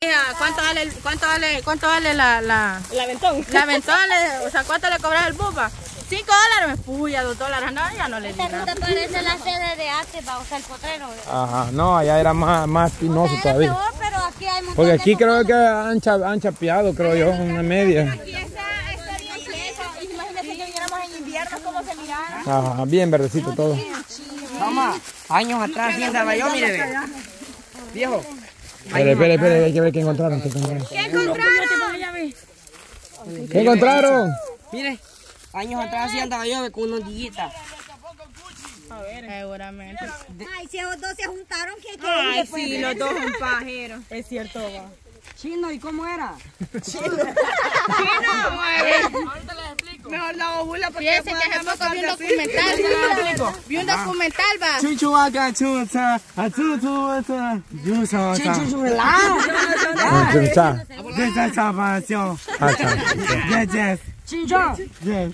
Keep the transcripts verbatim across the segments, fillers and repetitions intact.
¿Cuánto vale, cuánto vale, cuánto vale la, la... El aventón. La aventón, le, o sea, ¿cuánto le cobras el buba? Cinco dólares, puya, dos dólares, no, ya no le digo. Esta ruta parece la sede de antes, va, o sea, el potrero. Ajá, no, allá era más, más pinoso todavía. Peor, pero aquí hay Porque aquí creo que han, cha, han chapeado, creo yo, una media. Aquí está, está bien fresco. Imagínate que viéramos en invierno cómo se miraba. Ajá, bien verdecito todo. Toma, años atrás, ¿quién estaba yo? Mire, ve. Viejo. Espere, espere, espere, hay que ver qué encontraron. ¿Qué encontraron? ¿Qué encontraron? ¿Qué encontraron? Mire, años atrás sí andaba yo con unos dillitas. A ver, seguramente. Ay, si esos dos se juntaron, ¿qué qué? Ay, sí, los dos son pajeros. Es cierto, va. Chino, ¿y cómo era? Chino. Ahorita les explico. Mejor la ovula porque fíjense que hace poco vi un documental. Vi un documental, va. Chuchuaca, chucha, achuchucha, yusa, Chucha. desapareció. Yes, yes. Chinchón. Yes.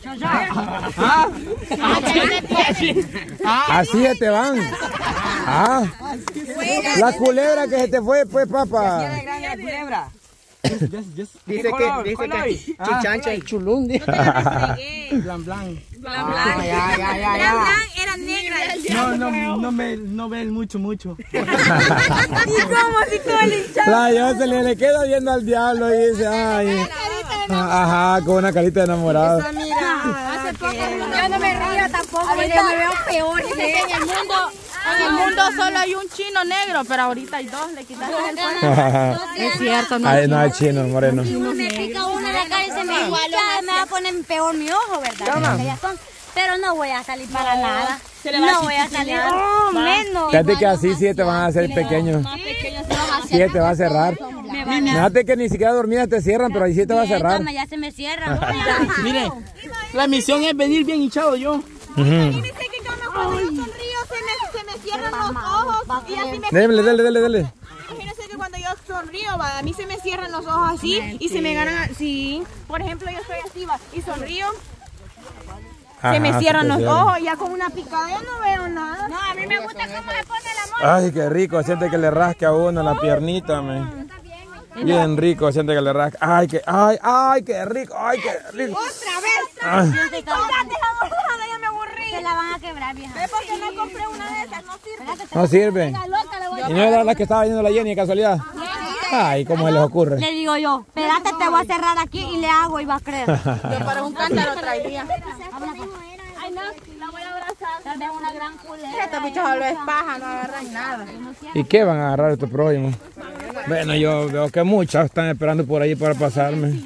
Así se te van. Ah. La culebra que se te fue, pues, papá. Era grande la culebra. Yes, yes. Dice que, dice que chichancha y chulún. Blan, blan. Blan, blan. Ya, ya, ya, ya. Era negra. No, no, no me, no ven mucho, mucho. ¿Y cómo si todo el hinchado? La yo se le, le queda viendo al diablo y dice, ay. Ajá, con una carita de enamorado. Hace poco yo no me río tampoco, yo me veo peor. En el mundo, en el mundo solo hay un chino negro, pero ahorita hay dos, le quitaron el cuerno. Es cierto, no. Ay, no hay chino, moreno. Me pica una de acá y se me hincha, me va a poner peor mi ojo, ¿verdad? Ya son, pero no voy a salir para nada. No voy a salir, oh, menos. Fíjate que así sí te van a hacer pequeños. Sí te va a cerrar. Fíjate que ni siquiera dormidas te cierran, pero ahí sí te va a cerrar. Ya se me cierra. Mire, la misión es venir bien hinchado yo. Imagínense que cuando cuando yo sonrío se me, se me cierran los ojos y así me... Dele, dele, dele, dele. Imagínense que cuando yo sonrío, va, a mí se me cierran los ojos así y se me ganan así. Por ejemplo, yo estoy así, va, y sonrío. Ajá, se me cierran se los cierran. ojos, ya con una picada yo no veo nada. No, a mí me gusta cómo se pone la mano. Ay, qué rico, siente que le rasca a uno la piernita, me. Bien rico, siente que le rasca. Ay, que, ay, ay, qué rico, ay, qué rico. Otra vez. Ay. Tócate la bordada, ya me aburrí. Se la van a quebrar, vieja. ¿Ves por qué no compré una de esas? No sirve. No sirve. Y no era la que estaba viendo la Jenny de casualidad. Ay, ¿cómo se les ocurre? Le digo yo, espérate, te voy a cerrar aquí y le hago y va a creer. Yo para un cántaro traería. Ay, no, la voy a abrazar. Tal vez una gran culera. Estos bichos solo es paja, no agarran nada. ¿Y qué van a agarrar estos prójimos? Bueno, yo veo que muchas están esperando por ahí para pasarme.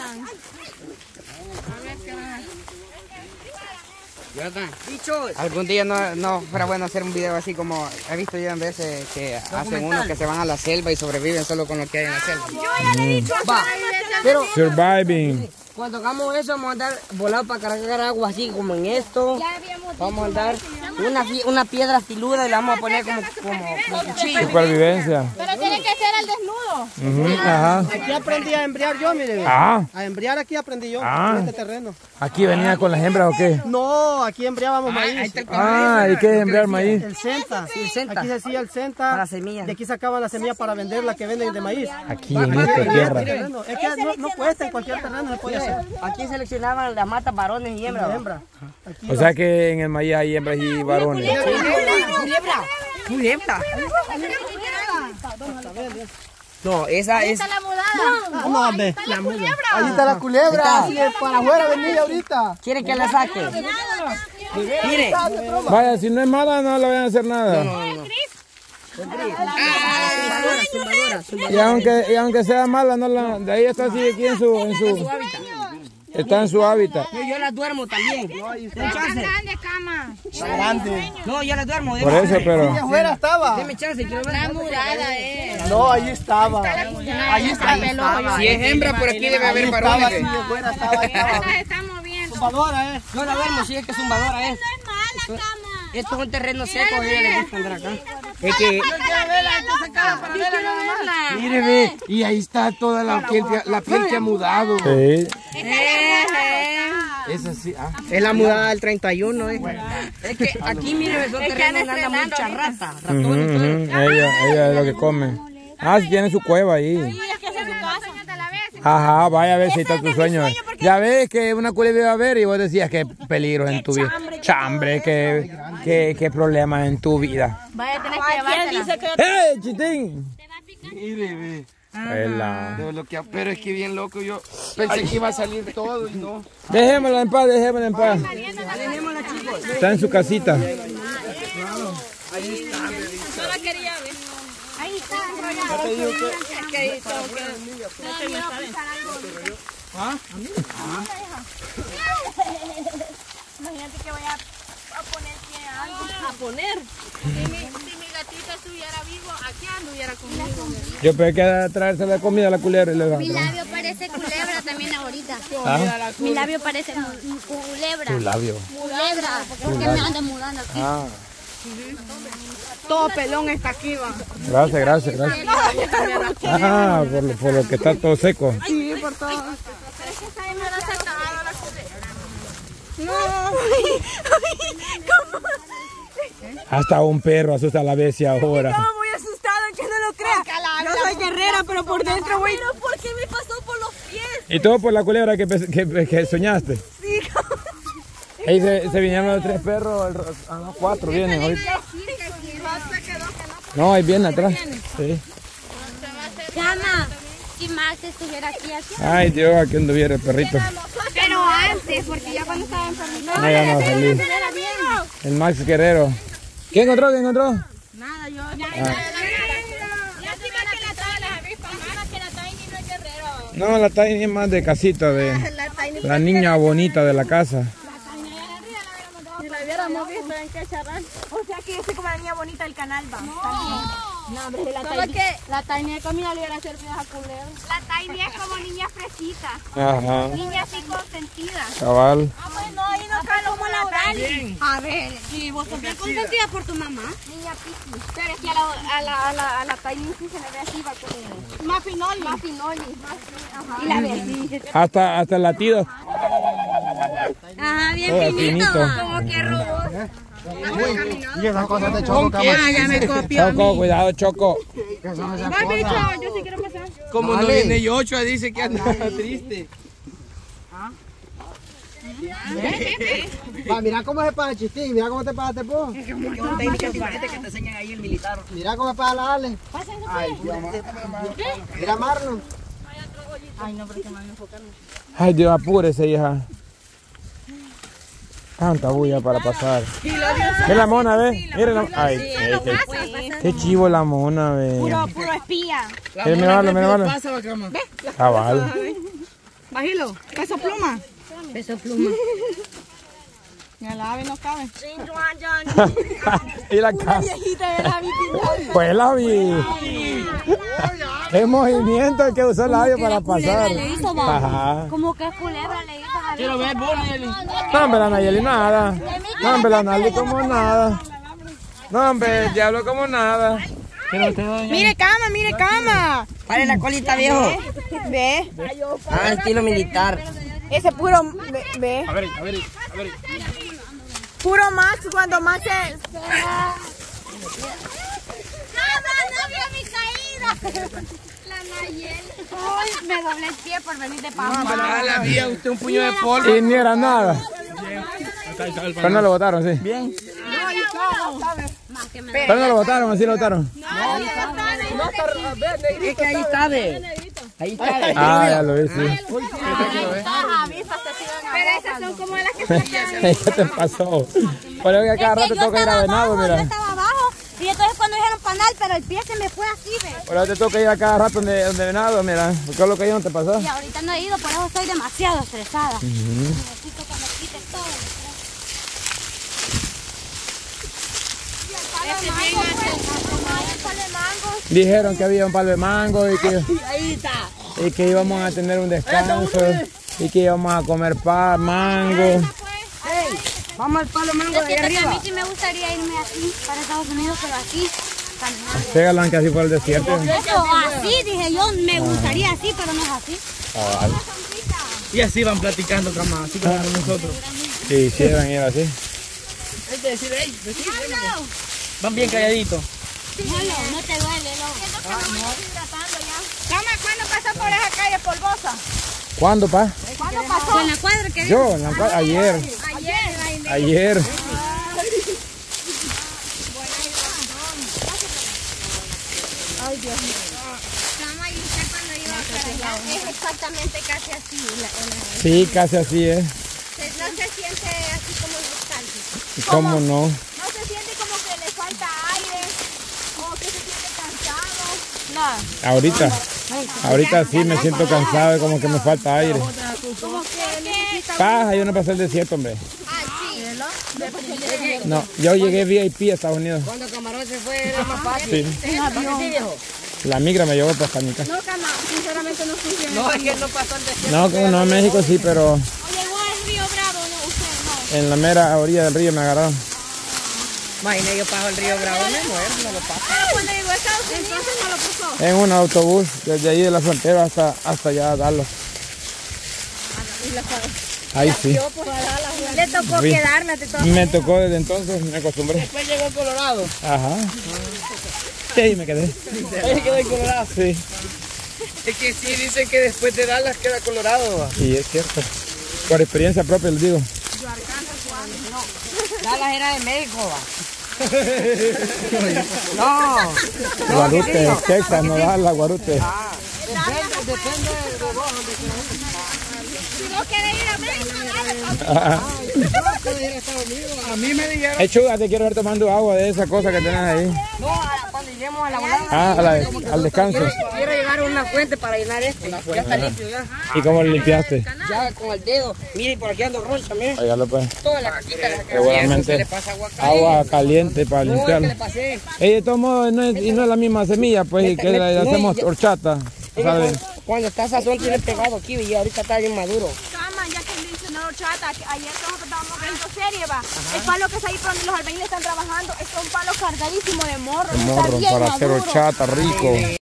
Algún día no, no fuera bueno hacer un video así como he visto yo en veces que hacen unos que se van a la selva y sobreviven solo con lo que hay en la selva. Yo ya le he dicho a Va, pero Surviving. cuando hagamos eso vamos a andar volado para cargar agua así como en esto. Vamos a andar una, una piedra filuda y la vamos a poner como, como, como cuchillo. Supervivencia. Pero tiene que ser al desnudo. Uh-huh, ajá. Aquí aprendí a embriar yo, mire. Ah, A embriar aquí aprendí yo, Ah. en este terreno. aquí venía con las hembras o qué? No, aquí embriábamos Ahí maíz. está el Ah, ¿y qué es embrear maíz? El centa. el centa. Aquí se hacía el centa. Para semillas. De aquí sacaban la semilla para vender la que venden de maíz. Aquí en esta tierra. Terreno. Es que no, no cuesta, en cualquier terreno se puede hacer. Aquí seleccionaban las matas varones y hembras. ¿va? Hembra. Aquí O sea que en el maíz hay hembras y varones. Culebra. Culebra. No, esa es. La mudada. no, hombre. Ahí está la culebra. Así es, para afuera venía ahorita. ¿Quiere que la saque? Mire. Vaya, si no es mala no le van a hacer nada. Y aunque, y aunque sea mala, no la, de ahí está así aquí en su, en su, está en su hábitat. No, yo la duermo también. Deme chance. Grande cama. Grande. No, yo la duermo. Por eso, pero. Afuera estaba. Deme chance, quiero ver. La mudada es. No, ahí estaba. Ahí estaba. Si es hembra, por aquí debe haber Estaba así, varones. afuera estaba. estaba. Se está moviendo. Zumbadora, eh. Yo la duermo, si es que zumbadora es. No es mala, cama. Esto es un terreno seco, a ella le gusta andar acá. Es que. Mire, ve. Y ahí está toda la piel, la piel que ha mudado. Sí. Es así. Ah. Es la mudada del treinta y uno, eh. Es que aquí, mire, son terrenos donde anda mucha rata. Ujú, ujú. Ella, ella es lo que come. Ah, sí tiene su cueva ahí. Ajá, vaya a ver si está tu sueño. Ya ves que una culebra iba a ver y vos decías que peligros en tu vida. Chambre, que, que, que problemas en tu vida. Vaya a tener que llevártela. ¡Hey, chitín! Mire, ve. Vela. Todo lo que- Pero es que bien loco, yo pensé que iba a salir todo y no. Dejémosla en paz, dejémosla en paz. Está en su casita. Solo quería ver. Ahí está. Imagínate que voy a, a poner pie a algo. A poner. Si mi, si mi gatita estuviera vivo, aquí anduviera conmigo. Yo pensé que era traerse la comida a la culebra y le Mi labio parece culebra también ahorita. ¿Ah? Mi labio parece mu- mu- culebra. Tu labio. Culebra. Porque me ando mudando aquí. Ah, Todo pelón está aquí, va. gracias, gracias, gracias. Ah, por lo, por lo que está todo seco. Sí, por todo. Pero es que está bien, me lo has acabado la culebra. No. ¿Cómo? Hasta un perro asusta a la bestia ahora. Estaba muy asustada, que no lo crea. Yo soy guerrera, pero por dentro, güey. Pero ¿por qué me pasó por los pies? Y todo por la culebra que, pe- que, que soñaste. Sí, Ahí se, se vinieron los tres perros, el ro- ah, no, cuatro vienen ahorita. No, ahí vienen atrás. Sí. Llama. Si Max estuviera aquí, aquí. Ay, Dios, aquí anduviera el perrito. Pero antes, porque ya cuando estaba enfermito. No, ya no va a salir. El Max Guerrero. ¿Qué encontró? ¿Qué encontró? Nada, yo. Ah. Lástima que la trae las avispas malas, que la Tiny no es guerrero. No, la Tiny es más de casita, de la niña bonita de la casa. Si la hubiéramos visto en qué charrar. o sea que yo soy como la niña bonita del canal, va. No, hombre, la Tiny. La Tiny de comida le hubiera servido a culebra. La Tiny es como niña fresita. Ajá, Niña así consentida. cabal. Ah, pues no, y no cae como la Dali. A ver. Sí, vos sos bien Consentida por tu mamá. Niña piqui. Pero es que a la, a la, a la, a la Tiny sí se le ve así, va como... más finoli. Más finoli. Y la ves. Hasta, hasta el latido. Ajá, bien Todo finito. finito. Como que robot. Y esas cosas de choco, cama. Ah, ya me copió. Choco, cuidado, Choco. ¿Qué son esas Ay, bicho, cosas? yo sí quiero pasar. Como no viene Yochoa, dice que anda triste. Va, mira cómo se paga Chistín, mira cómo te paga vos. Mira cómo se paga la Ale. Ay, Dios, mira Marlon. Ay, Dios, apúrese, hija. Tanta bulla para pasar. Mira la mona, ve. Mira la Ay, qué, qué, qué chivo la mona, ve. Puro, puro espía. Mira, mira, Marlon, mira, Marlon. Pasa, cama. Cabal. Bajilo, peso pluma. Peso pluma. Ya la ave no cabe. Y la casa. Viejita de la vitinol. Pues la vi. Es movimiento el que usó el labio para pasar. Le hizo, va. Ajá. Como que culebra le hizo. Quiero ver, vos, Nelly. No, hombre, la Nayeli, nada. No, hombre, la Nayeli como nada. No, hombre, el diablo como nada. Mire cama, mire cama. Pare la colita, viejo. Ve. Ah, estilo militar. Ese puro, ve, ve. A ver, a ver, a ver. Puro Max cuando Max es... ¡Mamá, no vio mi caída! La Nayel. Uy, me doblé el pie por venir de Pampa. Ah, la vía, usted un puño de polvo. Y ni era nada. Pero no lo votaron, sí. Bien. Pero no lo votaron, así lo votaron. Es que ahí está, ve. Ahí está, ve. Ah, ya lo vi, sí. Pero esas son como las que ¿Qué te pasó? Por eso que cada rato toca ir a Venado, Yo mira. estaba abajo y entonces cuando dijeron panal, pero el pie se me fue así, ve. Por eso te toca ir a cada rato donde, donde Venado, mira. ¿Por qué es lo que yo no te pasó? Y ahorita no he ido, por eso estoy demasiado estresada. Necesito que me quites todo. Dijeron que había un palo de mango y que, y que íbamos a tener un descanso y que íbamos a comer pa, mango. Vamos al palo mango Yo de ahí siento que a arriba. mí sí me gustaría irme así para Estados Unidos, pero así, caminando. Pégalan que así por el desierto. Eso, así dije yo, me gustaría así, pero no es así. Cabal. Y así van platicando, cama, así como nosotros. Si hicieran ir así. Es decir, ey, decir, van bien calladitos. No, no, no te duele, no. Cama, ¿cuándo pasó por esa calle polvosa? cosa. ¿Cuándo, pa? ¿Cuándo pasó? En la cuadra que Yo, en la cuadra, ayer. Ayer. Ayer. Ay, Dios mío. Cama, y usted cuando iba para allá es exactamente casi así. La, la, Sí, casi así es. no se siente así como nostálgico. ¿Cómo no? No se siente como que le falta aire o que se siente cansado. No. Ahorita. Ahorita sí me siento cansado y como que me falta aire. Como que necesita. Paja, yo no pasé el desierto, hombre. No, yo llegué V I P a Estados Unidos. Cuando Camarón se fue era más fácil. Sí. Sí, viejo. La migra me llevó hasta mi casa. No, Cama, sinceramente no fui bien. No, es que no pasó el desierto. No, como no, a México sí, pero Llegó al Río Bravo, no, usted no. en la mera orilla del río me agarraron. Imagina, yo paso el río Bravo, me muero, no lo paso. Ah, cuando llegó a Estados Unidos entonces no lo pasó. En un autobús, desde ahí de la frontera hasta, hasta allá a Dallas. Ahí sí. Le tocó Sí. quedarme de todo. Me tocó desde entonces, me acostumbré. Después llegó Colorado. Ajá. Sí, ahí me quedé. Ahí quedó en Colorado. Sí. Es que sí, dicen que después de Dallas queda Colorado. ¿Va? Sí, es cierto. Por experiencia propia les digo. Dallas era de México, va. No. Guarute, Texas, no da la Guarute. Ah, depende, depende de vos. Si vos querés ir a México, dale. Ajá. A mí me dijeron. Hey, Chuga, te quiero ver tomando agua de esa cosa que tenés ahí. No, a- cuando lleguemos a la volada. Ah, a la- al descanso. Quiero llegar a una fuente para llenar este. Ya está limpio, ya. ¿Y cómo lo limpiaste? Ya con el dedo. Miren, por aquí ando roncha, miren. Óigalo pues. Toda la caquita. la que Seguramente se le pasa agua agua caliente para No, es que limpiarlo. le pasé. Ey, de todos modos, no es, y no es la misma semilla, pues, y que Me- le no, hacemos ya- horchata, ¿sabes? Cuando está sazón tiene pegado aquí y ahorita está bien maduro. Cama, ya que mencionó chata, que ayer nosotros estábamos viendo serie, va. El palo que está ahí por donde los albañiles están trabajando, es un palo cargadísimo de morro. El está morro bien para hacer maduro. horchata rico.